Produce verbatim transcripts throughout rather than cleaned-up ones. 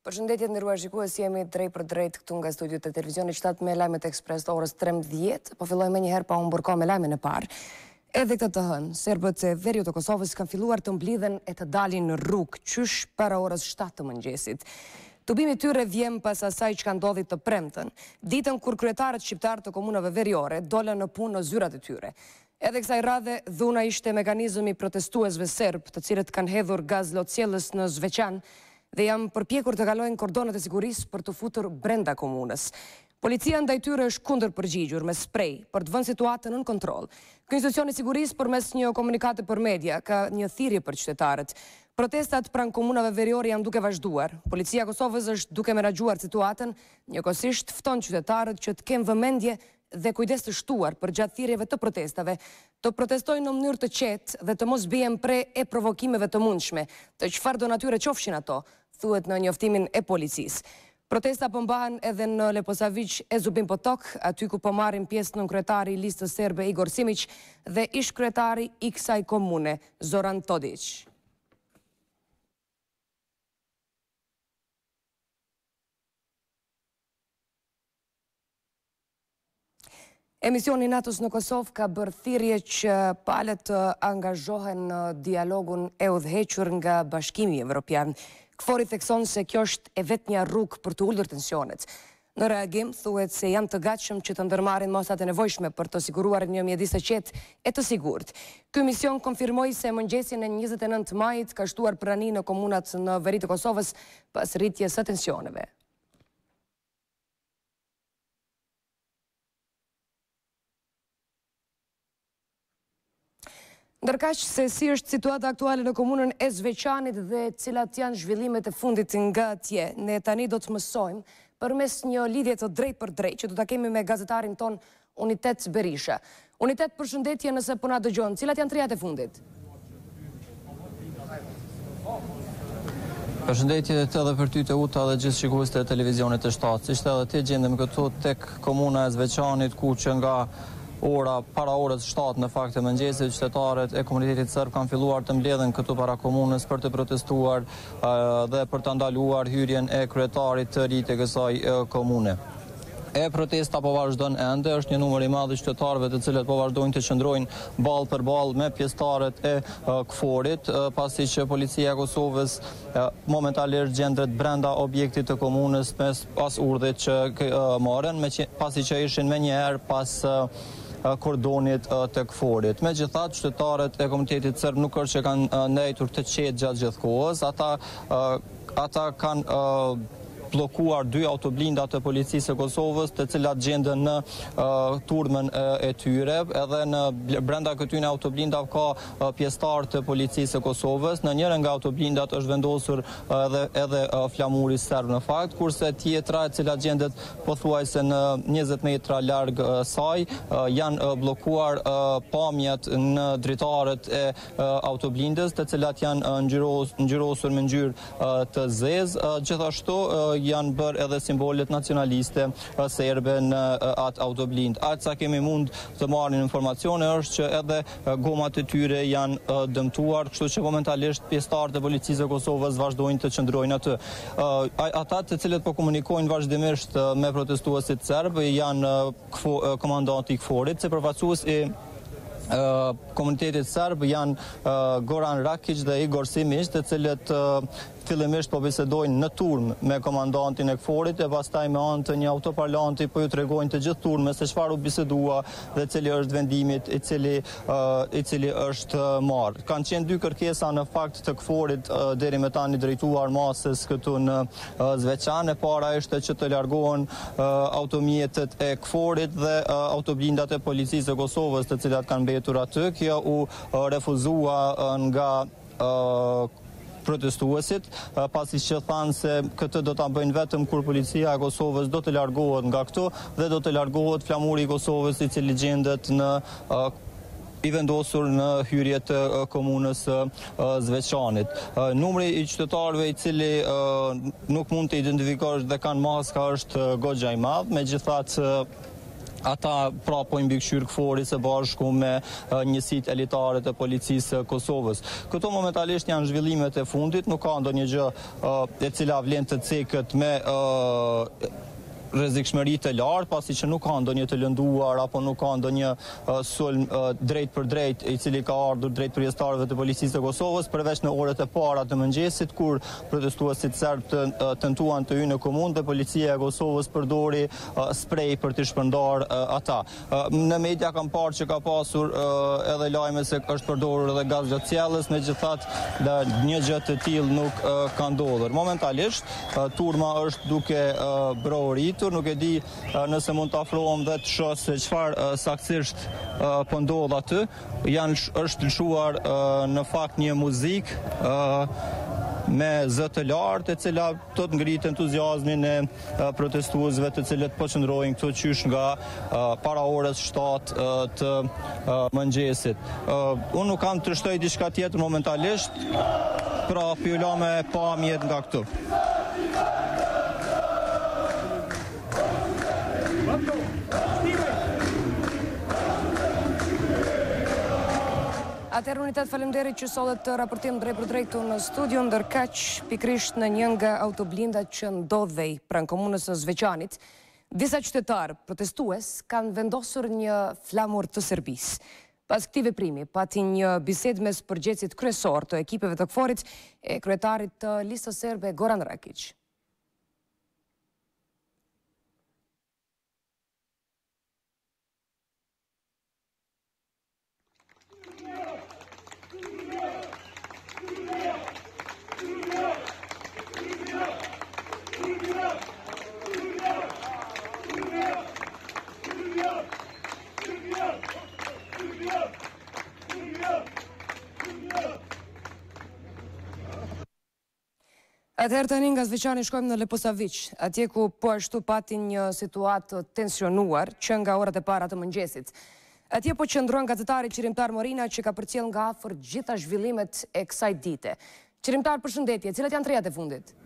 Përshëndetje nderuar shikues, jemi drejt për drejt këtu nga studiot e televizionit shtat me lajmet ekspres të orës trembëdhjetë, po fillojmë një herë pa humbur kohë me lajmin e parë. Edhe këtë të hënë, serbët e veriut të Kosovës kanë filluar të mblidhen e të dalin në rrugë qysh para orës shtatë të mëngjesit. Tubimi tyre vjen pas asaj që ka ndodhur të premten, ditën kur kryetarët shqiptar të komunave veriore dolën në punë në zyrat e tyre. Edhe kësaj radhe, dhuna ishte mekanizmi protestuesve serb, të cilët kanë hedhur gaz lotësjellës në Zveçan dhe jam përpjekur të kalojnë kordonat e sigurisë për të futur brenda komunës. Policia ndaj tyre është kundër përgjigjur me sprej për të vënë situatën nën kontroll. Ky institucion i sigurisë përmes një komunikati për media ka një thirrje për qytetarët. Protestat pranë komunave veriore janë duke vazhduar. Policia e Kosovës është duke menaxhuar situatën, njëkohësisht fton qytetarët që të kenë vëmendje dhe kujdes të shtuar për gjatë thirrjeve të protestave, të protestojnë në mënyrë të qetë dhe të mos bien pre e provokimeve të mundshme, të çfarë do natyre qofshin ato, thuhet në njoftimin e policisë. Protesta po mbahen edhe në Leposavić e Zubin Potok, aty ku po marrin pjesë nën kryetari i listës serbe Igor Simić dhe ish kryetari i kësaj komune, Zoran Todić. Emisioni Natos në Kosovë ka bërë thirrje që palët të angazhohen në dialogun e udhëhequr nga Bashkimi Evropian. Kfori thekson se kjo është e vetmja rrugë për të ulur tensionet. Në reagim, thuhet se janë të gatshëm që të ndërmarrin mosat e nevojshme për të siguruar një mjedis të qetë e të sigurt. Ky mision konfirmoi se mëngjesin e njëzet e nëntë majit ka shtuar prani në komunat në veri të Kosovës pas rritjes së tensioneve. Ndërkaq se si është situata aktuale në komunën e Zveçanit dhe cilat janë zhvillimet e fundit nga atje, ne tani do të mësojmë përmes një lidhje të drejt për drejt që do ta kemi me gazetarin ton Unitet Berisha. Unitet, përshëndetje nëse po na dëgjon, cilat janë trejat e fundit? Përshëndetje edhe për ty të uta dhe gjithë shikuesit e televizionit të shtatë. Ishte edhe ti gjendem këtu tek komuna e Zveçanit ku që nga ora para orës shtatë në fakt të mëngjesit qytetarët e komunitetit serb kanë filluar të mbledhen këtu para komunës për të protestuar uh, dhe për të ndaluar hyrjen e kryetarit të ri të kësaj uh, komune. E protesta po vazhdon ende, është një numër i madh i qytetarëve të cilët po vazhdojnë të qëndrojnë ballë për ballë me pjesëtarët e uh, Kforit, uh, pasi që policia e Kosovës uh, momentalisht gjendet brenda objektit të komunës mes pas urdhit që uh, marrën, me që, pasi që ishin menjëherë pas uh, kordonit të Kforit. Megjithatë, qytetarët e komunitetit serb nuk është që kanë ndajtur të qetë gjatë gjithë kohës, ata ata kanë blokuar dy autoblinda të policisë e Kosovës, të cilat gjenden në uh, turmën uh, e tyre, edhe në brenda këtyre autoblinda ka uh, pjesëtar të policisë e Kosovës. Në njërin nga autoblindat është vendosur uh, edhe, edhe uh, flamuri serb në fakt, kurse tjetra e cilat gjendet pothuajse në njëzet metra larg uh, saj, uh, janë uh, blokuar uh, pamjet në dritarët e uh, autoblindës, të cilat janë uh, ngjyros, ngjyrosur me ngjyrë uh, të zezë. Uh, gjithashtu uh, janë bërë edhe simbolet nacionaliste serbe në atë autoblind. Atë sa kemi mund të marrin informacione është që edhe gomat e tyre janë dëmtuar, kështu që momentalisht pjesëtarët e policisë e Kosovës vazhdojnë të qëndrojnë aty. Ata të cilët po komunikojnë vazhdimisht me protestuesit serb janë komandanti i Kforit, si përfaqësues i Uh, komunitetit serb janë uh, Goran Rakić dhe Igor Simić, të cilët uh, fillimisht po bisedojnë në turm me komandantin e Kforit e pastaj me anë të një autoparlanti po ju tregojnë të gjithë turmën se çfarë u bisedua dhe cili është vendimi i cili uh, i cili është uh, marrë. Kanë qenë dy kërkesa në fakt të Kforit uh, deri më tani drejtuar masës këtu në uh, Zveçan. E para ishte që të largohen uh, automjetet e Kforit dhe uh, autoblindat e policisë e Kosovës, të cilat kanë mbetur aty. Kjo u uh, refuzua uh, nga uh, protestuesit, pasi që thanë se këtë do ta bëjnë vetëm kur policia e Kosovës do të largohet nga këtu dhe do të largohet flamuri i Kosovës i cili gjendet në uh, i vendosur në hyrje të uh, komunës uh, Zveçanit. Uh, numri i qytetarëve i cili uh, nuk mund të identifikosh dhe kanë maska është uh, goxha i madh, megjithatë uh, ata pra po i mbikëqyr këfori së bashku me uh, njësitë elitare të policisë së Kosovës. Këto momentalisht janë zhvillimet e fundit, nuk ka ndonjë gjë uh, e cila vlen të cekët me uh, rrezikshmëri të lartë, pasi që nuk ka ndonjë të lënduar apo nuk ka ndonjë uh, sulm uh, drejt për drejt i cili ka ardhur drejt përjestarëve të policisë të Kosovës, përveç në orët e para të mëngjesit kur protestuesit serb të uh, tentuan të hyjnë në komunë dhe policia e Kosovës përdori uh, sprej për të shpërndar uh, ata. Uh, në media kam parë që ka pasur uh, edhe lajme se është përdorur edhe gaz gjatë megjithatë një gjë të tillë nuk uh, ka ndodhur. Momentalisht uh, turma është duke uh, brohuritur. Nuk e di uh, nëse mund të afrohem dhe të shoh se çfarë uh, saktësisht uh, po ndodh aty. Janë është lëshuar uh, në fakt një muzikë uh, me zë të lartë, e cila do të ngritë entuziazmin e uh, protestuesve të cilët po qëndrojnë këtu qysh nga uh, para orës shtatë uh, të uh, mëngjesit. Uh, unë nuk kam të shtoj diçka tjetër momentalisht, pra pjula me pamjet nga këtu. Atëherë unitet faleminderit që sollet të raportim drejt për drejt në studio, ndërkaq pikrisht në një nga autoblindat që ndodhej pranë komunës së Zveçanit, disa qytetarë protestues kanë vendosur një flamur të Serbisë. Pas këtij veprimi, pati një bisedë mes përgjegjësit kryesor të ekipeve të këforit e kryetarit të listës serbe Goran Rakić. Atëherë tani nga Zveçani shkojmë në Leposavić, atje ku po ashtu pati një situatë tensionuar që nga orat e para të mëngjesit. Atje po qëndron gazetari Qerimtar Morina që ka përcjell nga afër gjitha zhvillimet e kësaj dite. Qerimtar, përshëndetje, cilat janë trejat e fundit?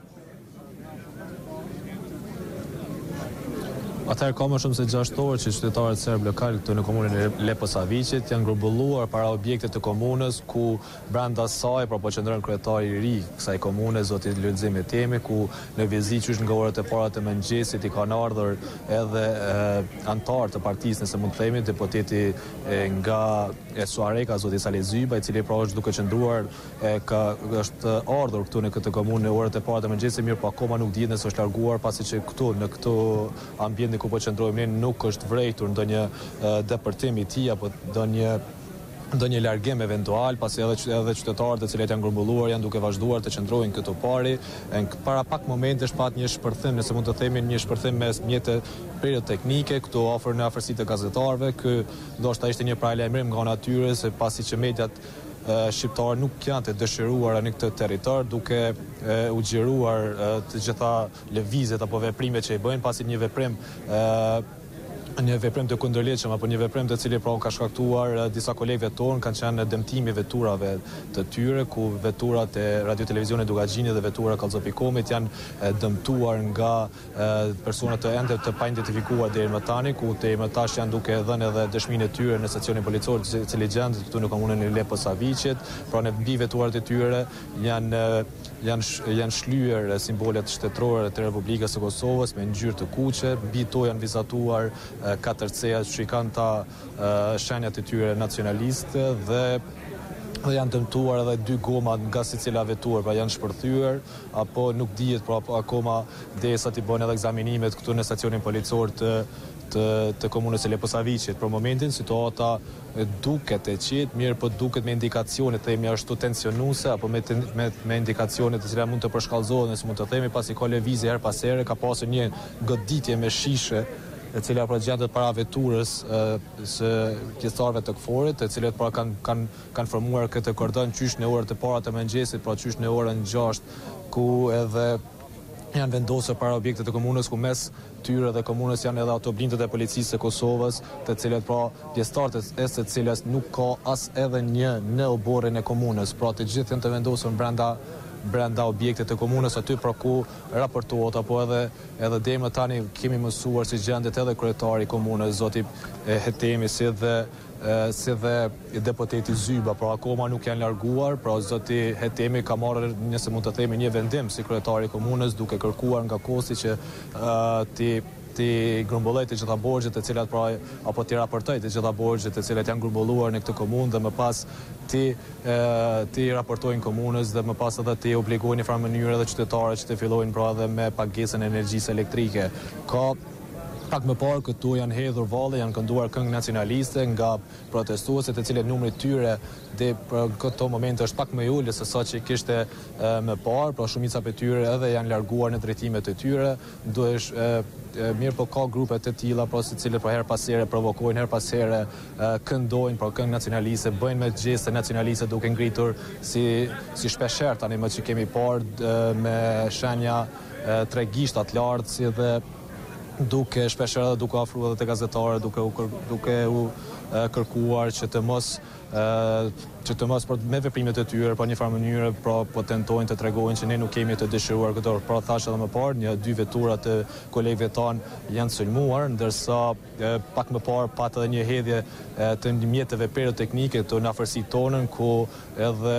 Atëherë ka më shumë se gjashtë orë që qytetarët serb lokal këtu në komunën e Leposavićit janë grumbulluar para objekte të komunës ku brenda saj pra po qëndron kryetari i ri kësaj komune, zoti Lulzim Etemi, ku në vizitë qysh nga orët e para të mëngjesit i kanë ardhur edhe antar të partisë, nëse mund të themi, deputeti nga e Suareka, zoti Salih Zyba, i cili pra është duke qëndruar ka është ardhur këtu në këtë komunë në orët e para të mëngjesit, mirë po akoma nuk dihet nëse është larguar, pasi që këtu në këtë ambient ku po qëndrojmë ne nuk është vrejtur ndonjë uh, depërtim i tij apo ndonjë ndonjë largim eventual, pasi edhe edhe qytetarët të cilët janë grumbulluar janë duke vazhduar të qëndrojnë këtu pari. Para pak momentesh pat një shpërthim, nëse mund të themi një shpërthim me mjete piroteknike këtu afër në afërsitë të gazetarëve, ky ndoshta ishte një paralajmërim nga natyra, se pasi që mediat shqiptarë nuk janë të dëshiruara në këtë territor, duke e, u xhiruar të gjitha lëvizjet apo veprimet që i bëjnë, pasi një veprim e, një veprim të kundërligjshëm apo një veprim të cili pra ka shkaktuar disa kolegëve tonë, kanë qenë dëmtimi veturave të tyre, ku veturat e Radio Televizionit Dugaxhini dhe vetura Kallzopikomit janë dëmtuar nga persona të ende të pa identifikuar deri më tani, ku deri më tash janë duke dhënë edhe dëshminë e tyre në stacionin policor i cili gjendet këtu në komunën e Leposavićit. Pra në mbi veturat e tyre janë janë janë shlyer simbolet shtetërore të Republikës së Kosovës me ngjyrë të kuqe, mbi to janë vizatuar katër ceja që i kanë ta shenjat e tyre nacionaliste dhe dhe janë dëmtuar edhe dy goma nga secila vetur, pra janë shpërthyer apo nuk dihet, pra akoma derisa t'i bën edhe ekzaminimet këtu në stacionin policor të të, të komunës së Leposavićit. Për momentin situata duket e qetë, mirë po duket me indikacione të themi ashtu tensionuese apo me, ten, me, me indikacione të cilat mund të përshkallëzohen, nëse mund të themi, pasi ka lëvizje her pas here, ka pasur një goditje me shishe e cila pra gjendet para veturës e, së pjesëtarëve të këforit, e cilët pra kanë kanë kanë formuar këtë kordon qysh në orët e para të mëngjesit, pra qysh në orën gjashtë, ku edhe janë vendosur para objektet të komunës, ku mes tyre dhe komunës janë edhe autoblindët e policisë së Kosovës, të cilët pra pjesëtarët e së cilës nuk ka as edhe një në oborrin e komunës, pra të gjithë janë të vendosur brenda brenda objektet të komunës aty për ku raportohet, apo edhe edhe deri më tani kemi mësuar si gjendet edhe kryetari i komunës, zoti Hetemi, si dhe si dhe deputeti Zyba, pra akoma nuk janë larguar, pra zoti Hetemi ka marrë, nëse mund të themi, një vendim si kryetari i komunës, duke kërkuar nga Kosti që uh, ti ti grumbulloj të gjitha borxhet të cilat pra apo ti raportoj të gjitha borxhet të cilat janë grumbulluar në këtë komunë dhe më pas ti e, ti raportojnë komunës dhe më pas edhe ti obligojnë në farë mënyrë edhe qytetarët që të fillojnë pra edhe me pagesën e energjisë elektrike. Ka Pak më parë këtu janë hedhur valle, janë kënduar këngë nacionaliste nga protestuesit, të cilët numri i tyre dhe për këto momente është pak më i ulët se sa që kishte e, më parë, pra shumica prej tyre edhe janë larguar në drejtimet e tyre. Duhesh e, e, mirë po ka grupe të tilla, pra se cilët pra her pas here provokojnë, her pas here e, këndojnë pra këngë nacionaliste, bëjnë me gjeste nacionaliste duke ngritur si si shpeshherë tani më që kemi parë e, me shenja e, tregisht të lartë, si dhe duke shpeshherë edhe duke ofruar edhe te gazetarët, duke u duke u e, kërkuar që të mos e, që të mos për me veprimet e tyre pa një farë mënyrë pra po tentojnë të tregojnë që ne nuk kemi të dëshiruar këto. Pra thash edhe më parë, një dy vetura të kolegëve tanë janë sulmuar, ndërsa e, pak më parë pat edhe një hedhje e, të mjeteve pyroteknike të në afërsitë tonën, ku edhe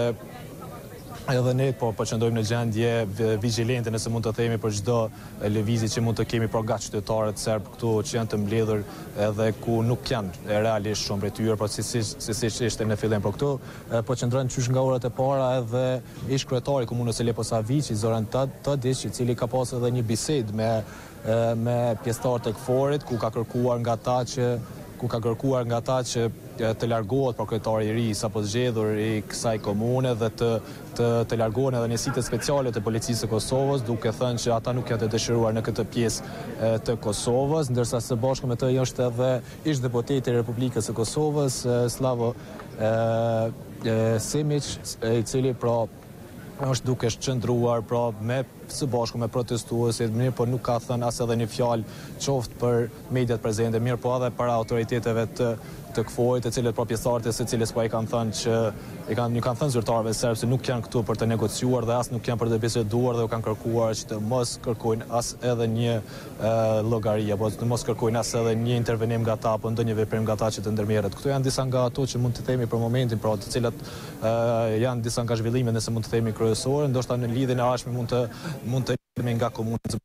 Edhe ne po përqendrojmë në gjendje vigjilente, nëse mund të themi, për çdo lëvizje që mund të kemi për gat qytetarët serb këtu që janë të mbledhur edhe ku nuk janë realisht shumë prej tyre, por si siç si, si, si ishte në fillim. Por këtu po qëndron qysh nga orët e para edhe ish kryetari i komunës së Leposaviçi, Zoran Tadić, i cili ka pasur edhe një bisedë me me pjesëtarët e KFOR-it, ku ka kërkuar nga ata që ku ka kërkuar nga ata që të largohet pra kryetari i ri sapo zgjedhur i kësaj komune dhe të të, të largohen edhe njësitë speciale të policisë së Kosovës, duke thënë që ata nuk janë të dëshiruar në këtë pjesë të Kosovës, ndërsa së bashku me të është edhe ish deputeti i Republikës së Kosovës, Slavo e, e, Simić, i cili pra është duke shqëndruar pra me së bashku me protestuesit, mirë po nuk ka thënë as edhe një fjalë qoftë për mediat prezente, mirë po edhe para autoriteteve të të KFOR-it, të cilët pra pjesëtarët e së cilës po i kanë thënë që i kanë, kanë thënë zyrtarëve serbë se nuk janë këtu për të negociuar dhe as nuk janë për të biseduar dhe u kanë kërkuar që të mos kërkojnë as edhe një e, llogari apo të mos kërkojnë as edhe një intervenim nga ata apo ndonjë veprim nga ata që të ndërmerret. Këto janë disa nga ato që mund të themi për momentin, pra të cilat e, janë disa nga zhvillimet nëse mund të themi kryesore, ndoshta në lidhjen e ardhshme mund të mund të jemi nga komunat.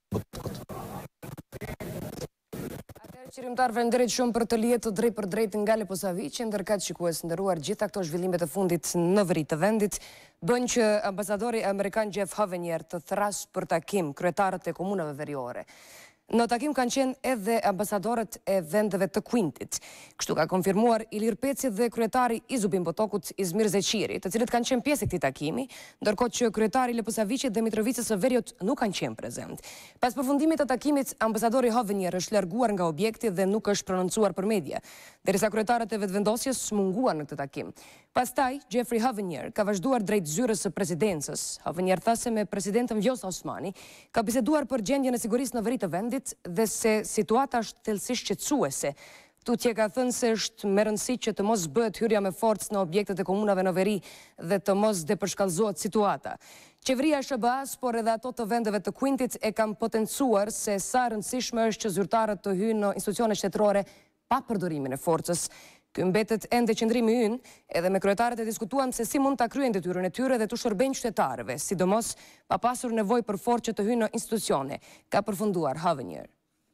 Qërimtar falenderit shumë për të lihet të drejt për drejt nga Leposaviçi, ndërkëtë shikues nderuar, gjitha këto zhvillimet e fundit në veri të vendit bën që ambasadori amerikan Jeff Hovenier të thras për takim kryetarët e komunave veriore. Në takim kanë qenë edhe ambasadorët e vendeve të Kuintit. Kështu ka konfirmuar Ilir Peci dhe kryetari i Zubin Botokut Izmir Zeqiri, të cilët kanë qenë pjesë e këtij takimi, ndërkohë që kryetari i Leposaviçit dhe Mitrovicës së Veriut nuk kanë qenë prezent. Pas përfundimit të takimit, ambasadori Hovenier është larguar nga objekti dhe nuk është prononcuar për media, derisa kryetarët e vetëvendosjes munguan në këtë takim. Pastaj, Jeffrey Hovenier ka vazhduar drejt zyrës së presidencës. Hovenier tha se me presidentën Vjosa Osmani ka biseduar për gjendjen e sigurisë në veri të vendit dhe se situata është thellësisht shqetësuese. Tutje ka thënë se është me rëndësi që të mos bëhet hyrja me forcë në objektet e komunave në veri dhe të mos depërshkallëzohet situata. Qeveria e S B A-s, por edhe ato të vendeve të Kuintit e kanë potencuar se sa rëndësishme është që zyrtarët të hyjnë në institucione shtetërore pa përdorimin e forcës. Ky mbetet ende qëndrimi ynë, edhe me kryetarët e diskutuam se si mund ta kryejnë detyrën e tyre dhe të shërbejnë qytetarëve, sidomos pa pasur nevojë për forcë që të hyjnë në institucione, ka përfunduar Hovenier.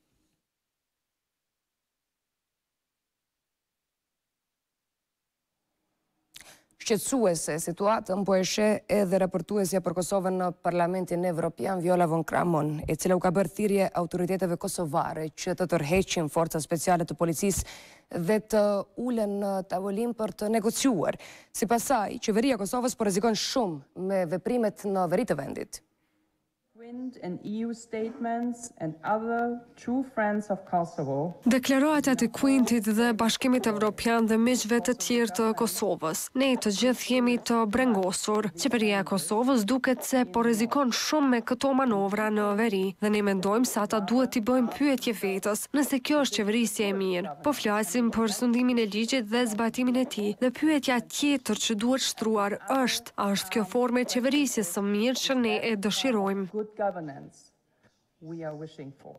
Shqetësuese situatën po e sheh edhe raportuesja për Kosovën në Parlamentin Evropian, Viola von Kramon, e cila u ka bërë thirrje autoriteteve kosovare që të tërheqin forcat speciale të policisë dhe të ulen në tavolinë për të negociuar. Sipas saj, qeveria e Kosovës po rrezikon shumë me veprimet në veri të vendit. and E U statements and other true friends of Kosovo. Deklaratat e Quintit dhe Bashkimit Evropian dhe miqve të tjerë të Kosovës. Ne të gjithë jemi të brengosur. Qeveria e Kosovës duket se po rrezikon shumë me këto manovra në veri dhe ne mendojmë se ata duhet t'i bëjmë pyetje vetës nëse kjo është qeverisje e mirë. Po flasim për sundimin e ligjit dhe zbatimin e tij dhe pyetja tjetër që duhet shtruar është, a është kjo formë e qeverisjes së mirë që ne e dëshirojmë? Governance we are wishing for.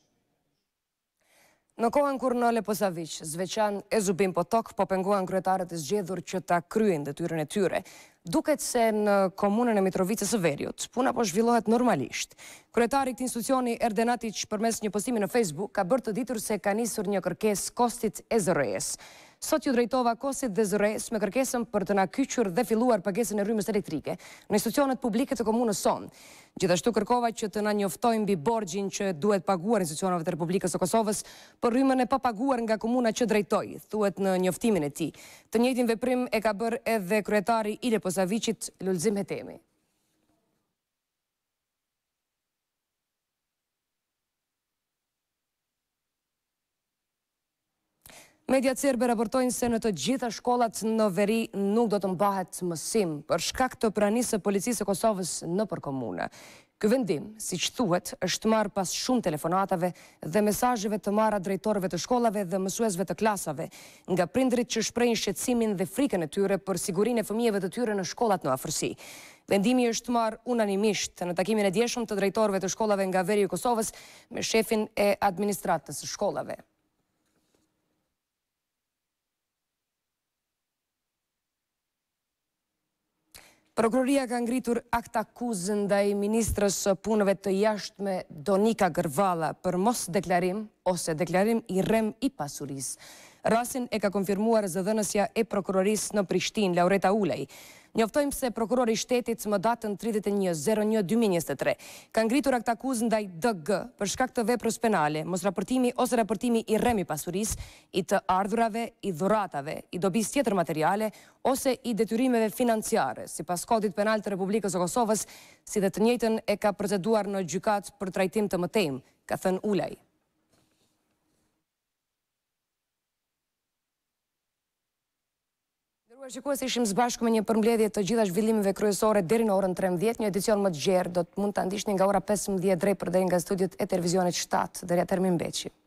Në kohën kur në Leposavić, Zveçan e Zubin Potok po penguan kryetarët e zgjedhur që ta kryejnë detyrën e tyre, duket se në komunën e Mitrovicës së Veriut puna po zhvillohet normalisht. Kryetari i këtij institucioni Erden Atić përmes një postimi në Facebook ka bërë të ditur se ka nisur një kërkesë Kostit e Zërejës. Sot ju drejtova Kostit dhe Zërejës me kërkesën për të na kyçur dhe filluar pagesën e rrymës elektrike në institucionet publike të komunës sonë. Gjithashtu kërkova që të na njoftojnë mbi borxhin që duhet paguar institucioneve të Republikës së Kosovës për rrymën e papaguar nga komuna që drejtoi, thuhet në njoftimin e tij. Të njëjtin veprim e ka bërë edhe kryetari i Leposavićit Lulzim Hetemi. Mediat serbe raportojnë se në të gjitha shkollat në veri nuk do të mbahet mësim për shkak të pranisë së policisë së Kosovës nëpër komunë. Ky vendim, siç thuhet, është marrë pas shumë telefonatave dhe mesazheve të marra drejtorëve të shkollave dhe mësuesve të klasave, nga prindrit që shprehin shqetësimin dhe frikën e tyre për sigurinë e fëmijëve të tyre në shkollat në afërsi. Vendimi është marrë unanimisht në takimin e djeshëm të drejtorëve të shkollave nga veri i Kosovës me shefin e administratës së shkollave. Prokuroria ka ngritur akt akuzë ndaj ministrës së punëve të jashtme Donika Gërvalla për mos deklarim ose deklarim i rrem i pasurisë. Rastin e ka konfirmuar zëdhënësja e prokurorisë në Prishtinë, Laureta Ulej. Njoftojmë se prokurori i shtetit më datën tridhjetë e një zero një dy mijë e njëzet e tre ka ngritur akt akuzë ndaj D G për shkak të veprës penale, mos raportimi ose raportimi i rrem i pasurisë, i të ardhurave, i dhuratave, i dobisë tjetër materiale ose i detyrimeve financiare, sipas Kodit Penal të Republikës së Kosovës, si dhe të njëjtën e ka proceduar në gjykat për trajtim të mëtejmë, ka thënë Ulej. Shikues, ishim së bashku me një përmbledhje të gjitha zhvillimeve kryesore deri në orën trembëdhjetë. Një edicion më të gjerë do të mund ta ndiqni nga ora pesëmbëdhjetë drejt për deri nga studiot e televizionit shtat deri atëherë mirëmbëjtje.